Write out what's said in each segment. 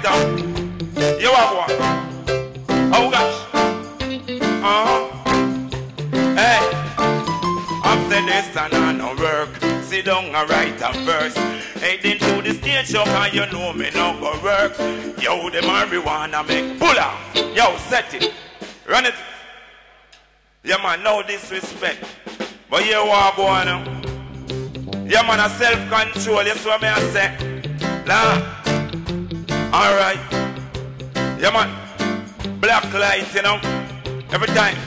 up. You have one. Oh gosh. Hey. After this and I no work. Sit down and write a verse. Heading to the stage show cause you know me no go work. Yo, the marijuana make pull off. Yo, set it. Run it. Yeah man, no disrespect. But you want go on now. Yeah man, a self-control, that's what me I say. Nah. Alright. Yeah man. Black light, you know. Every time.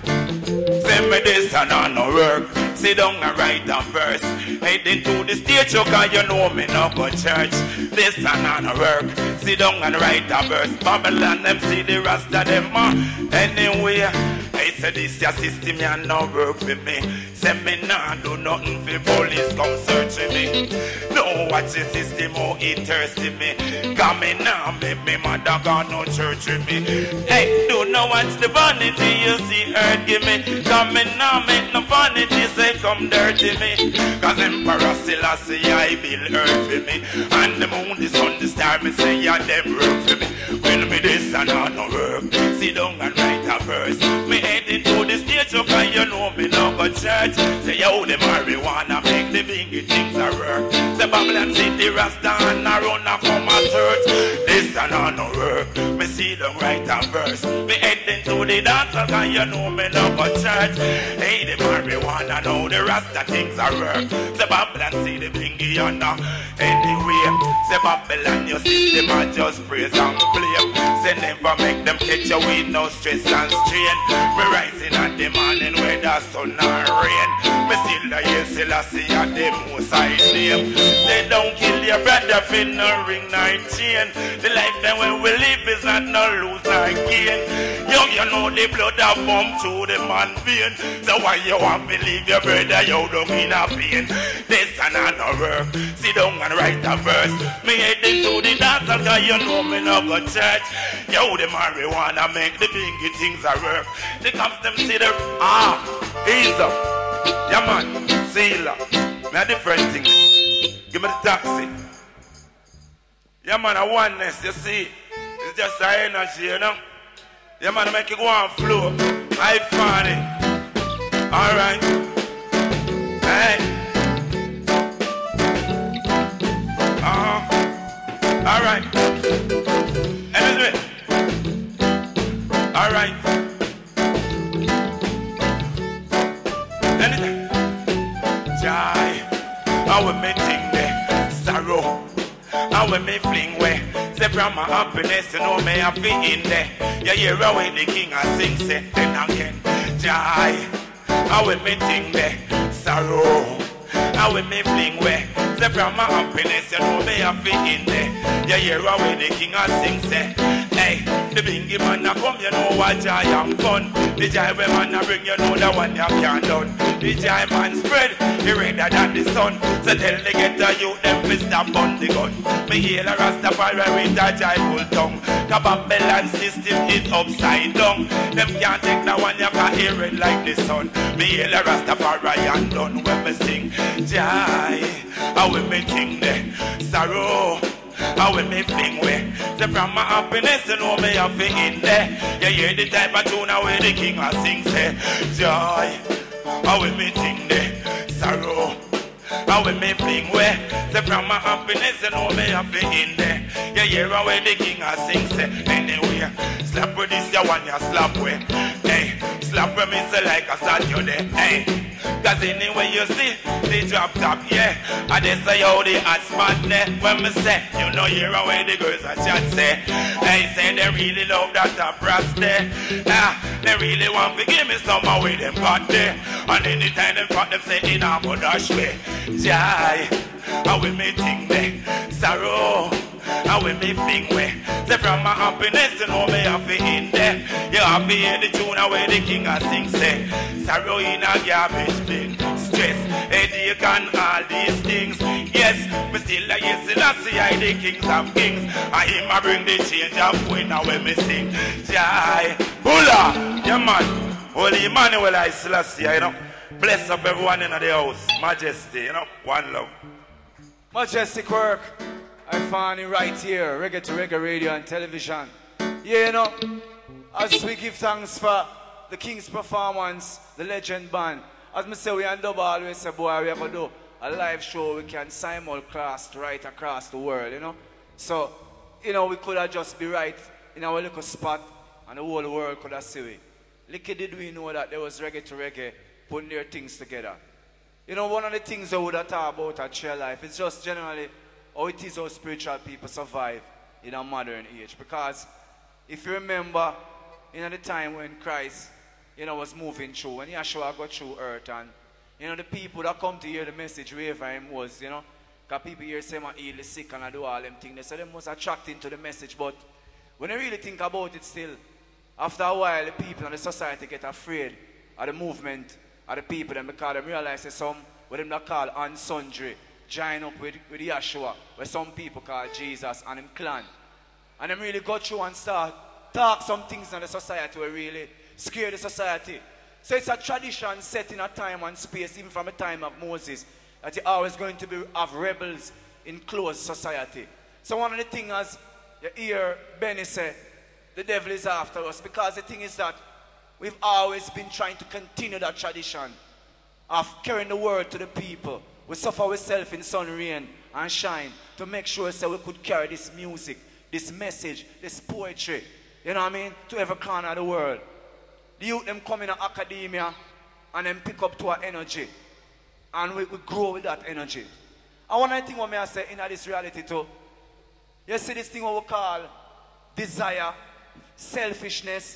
Send me this and I no work. Sit down and write a verse. Heading to the stage show cause you know me no go church. This and I no work. Sit down and write a verse. Babylon them see the rasta them anyway. I said this your system you no work for me. Say me nah do nothing for police come search me. No watch the system how it thirsty me. Cause me nah make me mother got no church with me. Hey, do not watch the vanity you see earth give me. Cause me nah make no vanity say come dirty me. Cause Emperor Selassie I build earth for me. And the moon, the sun, the star me say yeah them work for me. Well me this and I no work. Sit down and write a verse. Me heading to the stage so cause you know me no go church. Say yo the marijuana make the bingy things a work. Say Babylon City Rasta and I run a come a search. This and I no work. Me sit down write a verse. Me heading to the dance so cause you know me no go church. Hey the marijuana know the Rasta things a work. Say Babylon see the bingy yonder. Anyway, say Babylon your system a just praise and blame. Say never make them catch you with no stress and strain. Me rising at the morning where the sun and rain. Me still the year Selassie at the most high name. They don't kill your brother for no ring nor chain. The life that when we live is not no lose nor gain. You know the blood that pump through the man vein. So why you want to leave your brother you don't in a pain. This and no work. Sit down and write a verse. Me heading to the dance cause you know me no go church. Yo the marijuana make the bingy things a work. The cops them see the ease up. Yeah man, sailor. Me a different thing. Give me the taxi. Yeah man, a oneness, you see. It's just a energy, you know. Yeah man, I make it go on flow. I find it. Alright. Hey. Alright. Anyway. Alright. Anything. Joy. How we me think there. Sorrow. How we me fling where. Say from my happiness, you know me I feel in there. You hear away the king I sing, say then again. Joy. How we me think there. Sorrow. How we me fling where. Say from my happiness, you know me I feel in there. You hear away the king I sing, say. Hey, the bingy man a come, you know what joy and fun. The joy when man a bring, you know the one you can't done. The joy man spread, he redder than the sun. So tell the ghetto youth them fi stop on the gun. Me hail a Rastafari with a joyful tongue. The Babylon system is upside down. Them can't take the one you can hear it like the sun. Me hail a Rastafari and done when me sing. Joy, how we me think there. Sorrow. How we me fling way. Say from my happiness you know me have it in there. You hear the type of tune where the king a sing say. Joy. How we me think there. Sorrow. How we me fling way. Say from my happiness you know me have it in there. You hear where the king a sing say. Anyway, slap with this you want you slap way. Hey, slap with me say like a Saturday. Hey. Cause anyway you see the drop top, yeah. And they say how the hot spot there. When me say, you know hear away the girls a chat say. They say they really love that top brass there. They really want to give me some away them got there. And anytime them fuck them say in a dash way. Joy, how we me think there. Sorrow, how we me fling way. Say from my happiness you know me have it in there. You have to hear the tune where the king a sing say. Sorrow in a garbage bin. Stress, headache and all these things. Yes, me still a yes, Selassie I the kings of kings. I him a bring the change of when now when me sing. Jai, Bula, yeah man. Holy Emmanuel I Selassie, you know. Bless up everyone in the house. Majesty, you know. One love. Majestic work. I found it right here, Reggae to Reggae Radio and Television. Yeah, you know, as we give thanks for the King's performance, the legend band. As I say, we and Dub always say, boy, we have to do a live show, we can simulcast right across the world, you know. So, you know, we could have just be right in our little spot and the whole world could have seen it. Little did we know that there was Reggae to Reggae putting their things together. You know, one of the things I would have thought about at Chill Life is just generally how it is how spiritual people survive in a modern age. Because if you remember, in the time when Christ, you know, was moving through, when Yeshua got through earth, and, you know, the people that come to hear the message, wherever him was, you know, because people here say, I heal the sick and I do all them things. They say they must attract into the message, but when you really think about it still, after a while, the people and the society get afraid of the movement of the people, and because they realize that some, what them not call unsundry, join up with Yeshua, where some people call Jesus and him clan. And them really go through and start talk some things in the society where really scare the society. So it's a tradition set in a time and space, even from the time of Moses, that you're always going to be have rebels in closed society. So one of the things as you hear Benny say, the devil is after us, because the thing is that we've always been trying to continue that tradition of carrying the word to the people. We suffer ourselves in sun, rain, and shine to make sure so we could carry this music, this message, this poetry, you know what I mean, to every corner of the world. The youth them come in academia and then pick up to our energy. And we grow with that energy. And one of the things what I say in this reality too, you see this thing what we call desire, selfishness,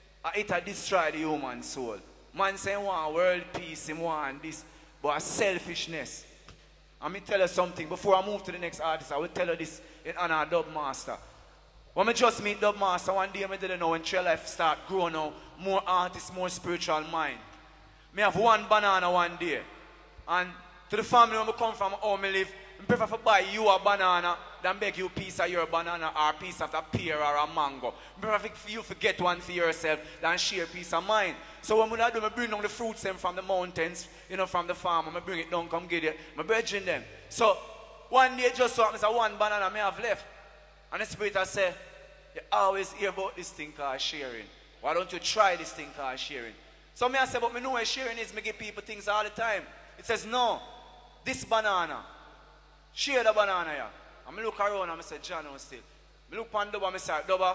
it destroy the human soul. Man say he want world peace, he want this, but selfishness. And me tell you something, before I move to the next artist, I will tell you this in honor of Dub Master. When I just meet Dub Master, one day I didn't know when Chill Life start growing now, more artists, more spiritual mind. Me have one banana one day. And to the family where I come from, how I live, I prefer to buy you a banana than beg you a piece of your banana or a piece of a pear or a mango. I prefer for you to get one for yourself than share a piece of mine. So what I do, I bring down the fruits them from the mountains, you know, from the farm, and I bring it down, come get it, I bridging them. So one day just so happens that one banana I have left. And the Spirit I say, you always hear about this thing called sharing. Why don't you try this thing called sharing? So me I say, but me know what sharing is, me give people things all the time. It says, no, this banana, share the banana here. And I look around and I say, John, still. I look on Dubba and I say, Dubba.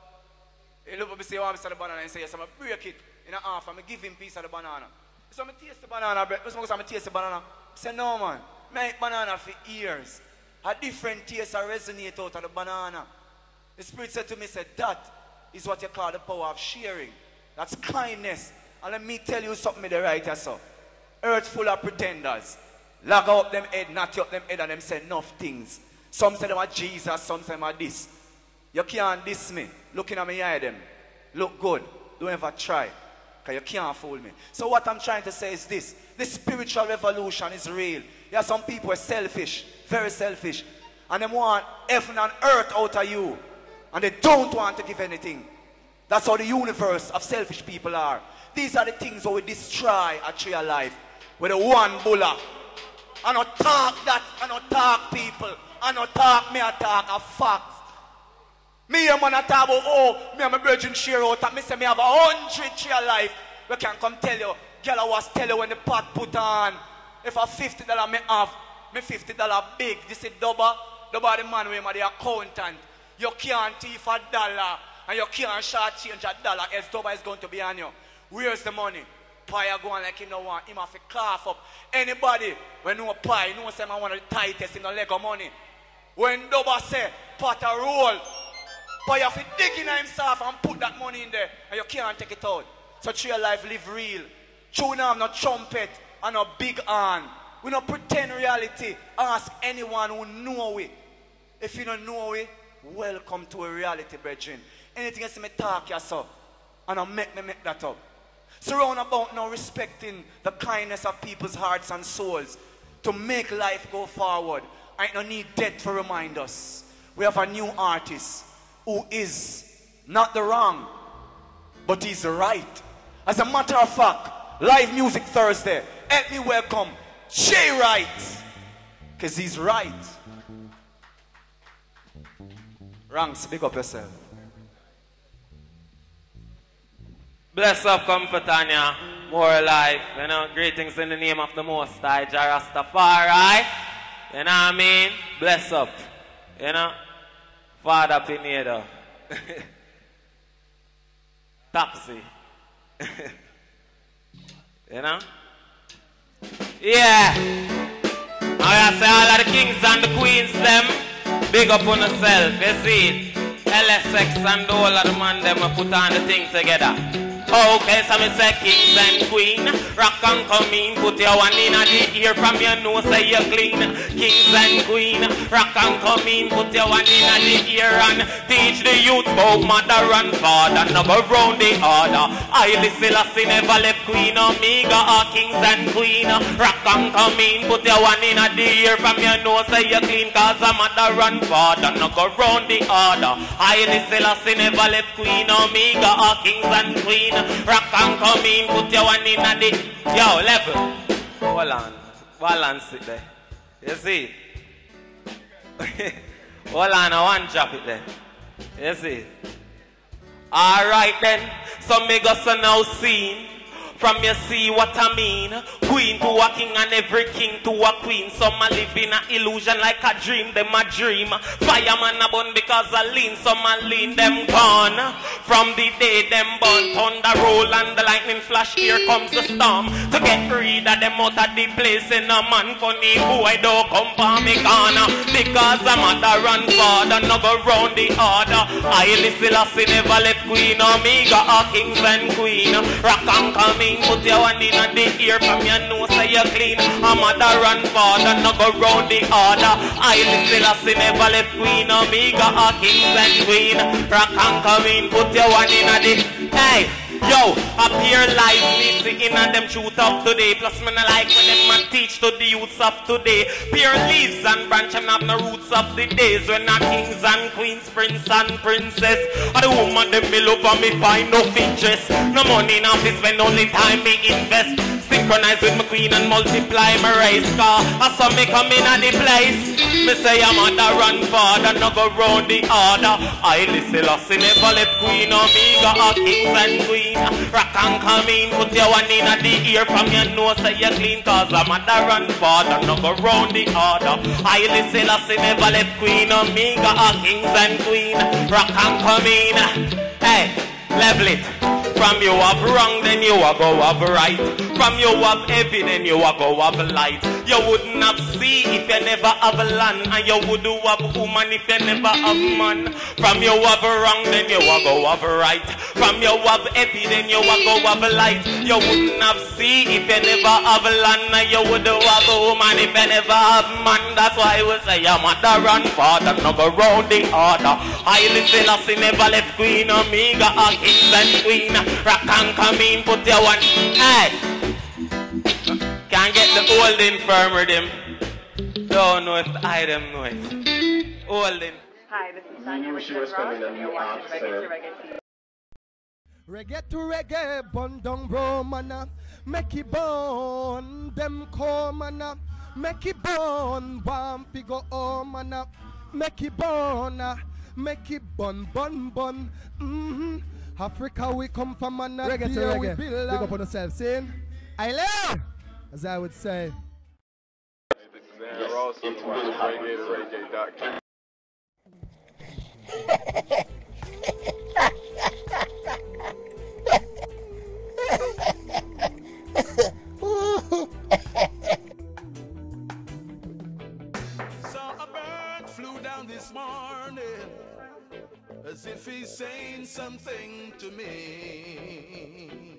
He look at me and say, you want me to the banana? And I say, yes, I'm going to break it in half and I give him a piece of the banana. So I taste the banana, I taste the banana. I say, no, man, I eat banana for years. A different taste resonate out of the banana. The Spirit said to me, said, that is what you call the power of sharing. That's kindness. And let me tell you something the right here, so. Earth full of pretenders. Lag up them head, not up them head, and them say enough things. Some say them are Jesus, some say them are this. You can't diss me. Looking at me eye them. Look good. Don't ever try. Because you can't fool me. So what I'm trying to say is this. This spiritual revolution is real. There are some people who are selfish. Very selfish. And they want heaven and earth out of you. And they don't want to give anything. That's how the universe of selfish people are. These are the things that we destroy a tree of life. With a one bulla. I don't talk that, I don't talk people. I don't talk me, I talk a fact. Me and man I talk about, oh, me and my virgin share out. And me say me have 100 tree of life. We can come tell you. Girl I was tell you when the pot put on. If a $50 me have, me $50 big. This is Dubba. Dubba the man with the accountant. You can't thief $1 and you can't short change $1 else Dubba is going to be on you. Where's the money? Pie going like him no want him have to cough up. Anybody when no pie, no say man one of the tightest in the leg of money. When Dubba say pot a roll, pie have to dig in himself and put that money in there and you can't take it out. So true life live real. True now no trumpet and no big horn. We don't pretend reality. Ask anyone who know it. If you don't know it, welcome to a reality, brethren. Anything else me talk yourself and I make that up. So round about now respecting the kindness of people's hearts and souls to make life go forward. I don't need death to remind us. We have a new artist who is not the wrong, but he's the right. As a matter of fact, Live Music Thursday, help me welcome Jay Wright, because he's right. Ranks, big up yourself. Bless up, Comfortania, more life, you know, greetings in the name of the Most High, Jah Rastafari, you know what I mean? Bless up, you know, Father Pineda, Taxi, you know? Yeah, I say all of the kings and the queens, them, big up on yourself, you see it? LSX and all of the man, them put on the thing together. Okay, so me say kings and queen, rock and come in, put your one in the ear from your nose, say you're clean. Kings and queen, rock and come in, put your one in the ear and teach the youth about mother and father, no go round the order. I listen, never left Queen Omega or kings and queen, rock and come in, put your one in the ear from your nose, say you're clean, cause a mother and father, no go round the order. I listen, never left Queen Omega or kings and queen, rock and come in, put your one in the... Yo, level. Hold on. Balance it there. You see? Hold on, I want to drop it there. You see? Alright then. So me go so now scene. From you see what I mean. Queen to a king and every king to a queen. Some a live in an illusion like a dream. Them a dream. Fireman a burn because I lean. Some a lean. Them gone. From the day them burn. Thunder roll and the lightning flash. Here comes the storm. To get rid of them out of the place. In a man funny boy don't come for me corner. Because I'm mother and father. No go round the order. I listen, never left Queen Omega or kings and queen. Rock and come in. Put your one in the ear from your nose, say you're clean. A mother and father, no go round the order. I listen, never left Queen Omega or kings and queen. Rock and come in, put your one in the... Hey! Yo, appear lively, sitting on them truth of today. Plus me no like when them man teach to the youths of today. Pure leaves and branch and have no roots of the days. When not kings and queens, prince and princess. And the woman them me love and me find no interest. No money in office, spend only time me invest. Synchronize with my queen and multiply my race car. I saw me come in at the place. Me say I'm mother and father, no go round the order. I listen, never left Queen Omega or kings and queen. Rock and come in, put your one in the ear from your nose, say you're clean, cause I'm mother and father, no go round the order. I listen, never left Queen Omega or kings and queen. Rock and come in. Hey, level it. From you have wrong, then you are go have right. From you have heavy, then you are go have light. You wouldn't have sea if you never have land, and you would have woman if you never have man. From you have wrong, then you are go have right. From you have heavy, then you are go have light. You wouldn't have sea if you never have land, and you would have woman if you never have man. That's why we say your mother and father no go round the order. I listen, never left Queen Omega or kings and queen. Rock and come in, put your one. Hey, can't get the old infirmary them. Don't know if I them know it. Old in. Hi, this is Tanya with Ross, and you're watching Reggae to Reggae TV. Reggae to reggae, bun down bro mana. Make it burn, them come mana. Make it burn, bam go oh mana. Make it burn, make it bun. Africa we come from and reggae to reggae. Big up on yourself, saying I love, as I would say. Ross from Reggae to Reggae.com. Saw a bird flew down this morning, as if he's saying something to me.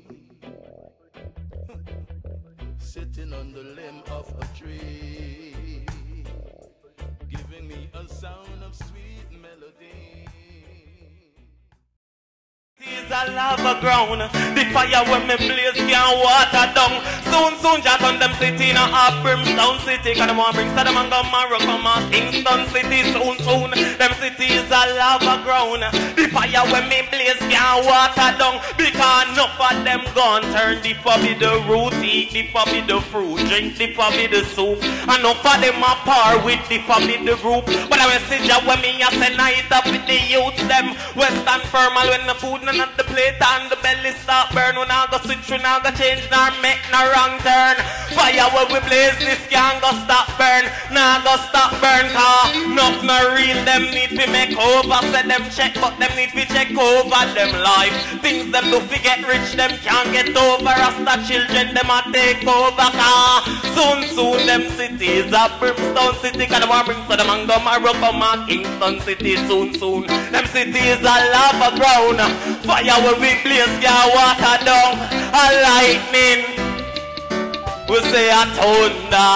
Sitting on the limb of a tree, giving me a sound of sweet melody. is a lava ground. The fire when me blaze can't water down. Soon, just on them city in a Brimstone City. Cause them want bring Saddam and Gomorrah come out Kingston City. Soon, them city is a lava ground. The fire when me blaze can't water down. Because enough of them gone turn the forbidden root, eat the forbidden fruit, drink the forbidden soup. And enough of them are par with the forbidden group. But I message when me a say night up with the youths them. Western formal when the food none at the plate and the belly start burn. When I go switch, when I go change, nor make no wrong turn. Fire when we blaze, this can't go stop burn. Nah go stop burn, car enough no real, them need to make over. Say them check, but them need to check over them life. Things them do fi get rich, them can't get over. Rasta children, them a take over, car soon, them cities a Brimstone City. Cause them a bring so them and Gomorrah come a Kingston City soon. Them cities a lava ground. Fire when we blaze, can't water down. A lightning, we say a thunder.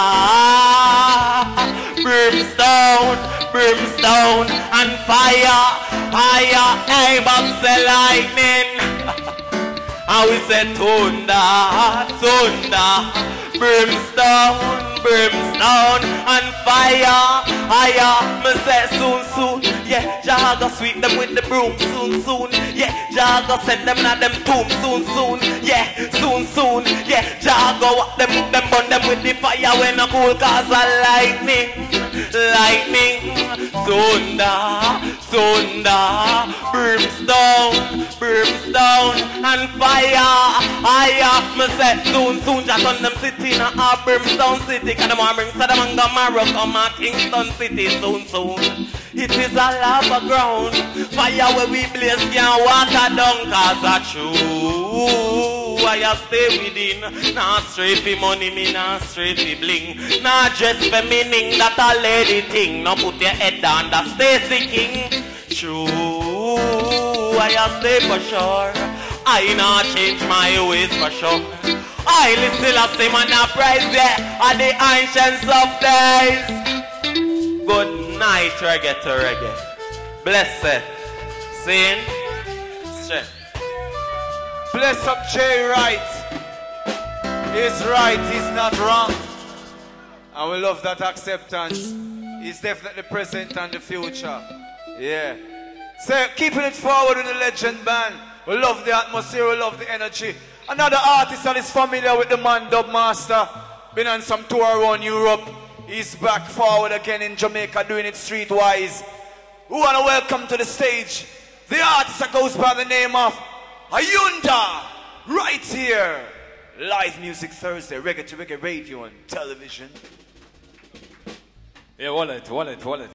Brimstone and fire. Hey, but say lightning. And we say thunder. Brimstone and fire. Me say soon. Yeah, Jah go sweep them with the broom soon. Yeah, Jah go send them na them tomb soon. Yeah, soon. Yeah, Jah go walk them burn them with the fire when a cool cause a lightning. Thunder, brimstone and fire. Me say soon. Just on them city in a Brimstone City. Cause them want bring Saddam and Gomorrah come a Kingston City soon. It is a lava ground. Fire where we blaze can't water down. Cause a true I stay within. Nah stray for money, me nah stray for bling. Nah dress for meaning, that a lady thing. Now put your head down, that Stacy King. True, I stay for sure. I not change my ways for sure. I still a same and a prize, yeah. Are the ancients of days. Good night, reggae to reggae. Blessed, sin, strength. Bless up Jay Wright. He's right, he's not wrong. And we love that acceptance. He's definitely present and the future. Yeah. So keeping it forward with the legend band. We love the atmosphere, we love the energy. Another artist that is familiar with the man, Dub Master. Been on some tour around Europe. He's back forward again in Jamaica doing it streetwise. We want to welcome to the stage the artist that goes by the name of Ayunda. Right here. Live Music Thursday, Reggae to Reggae Radio and television. Yeah, wallet.